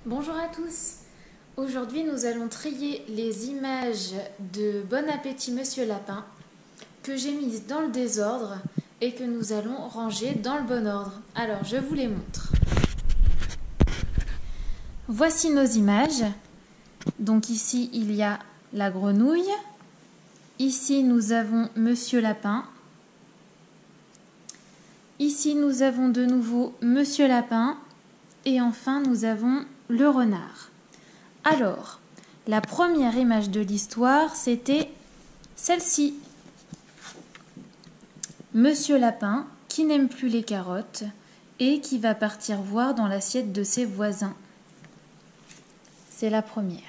Bonjour à tous. Aujourd'hui, nous allons trier les images de Bon appétit Monsieur Lapin que j'ai mises dans le désordre et que nous allons ranger dans le bon ordre. Alors, je vous les montre. Voici nos images. Donc ici, il y a la grenouille. Ici, nous avons Monsieur Lapin. Ici, nous avons de nouveau Monsieur Lapin. Et enfin, nous avons le renard. Alors, la première image de l'histoire, c'était celle-ci. Monsieur Lapin, qui n'aime plus les carottes et qui va partir voir dans l'assiette de ses voisins. C'est la première.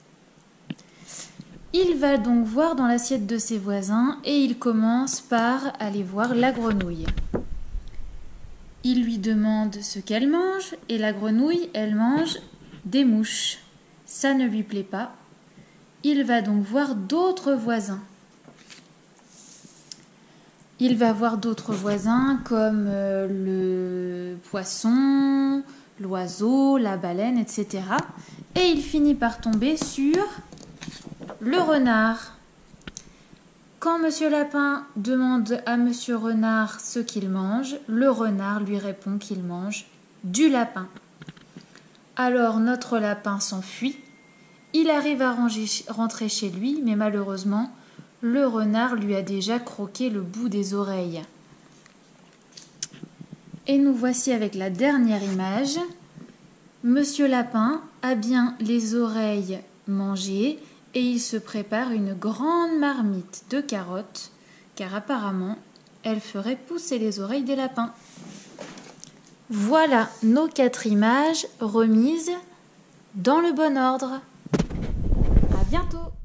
Il va donc voir dans l'assiette de ses voisins et il commence par aller voir la grenouille. Il lui demande ce qu'elle mange et la grenouille, elle mange des mouches. Ça ne lui plaît pas. Il va donc voir d'autres voisins. Il va voir d'autres voisins comme le poisson, l'oiseau, la baleine, etc. Et il finit par tomber sur le renard. Quand Monsieur Lapin demande à Monsieur Renard ce qu'il mange, le renard lui répond qu'il mange du lapin. Alors notre lapin s'enfuit. Il arrive à rentrer chez lui, mais malheureusement, le renard lui a déjà croqué le bout des oreilles. Et nous voici avec la dernière image. Monsieur Lapin a bien les oreilles mangées et il se prépare une grande marmite de carottes, car apparemment, elle ferait pousser les oreilles des lapins. Voilà nos 4 images remises dans le bon ordre. À bientôt!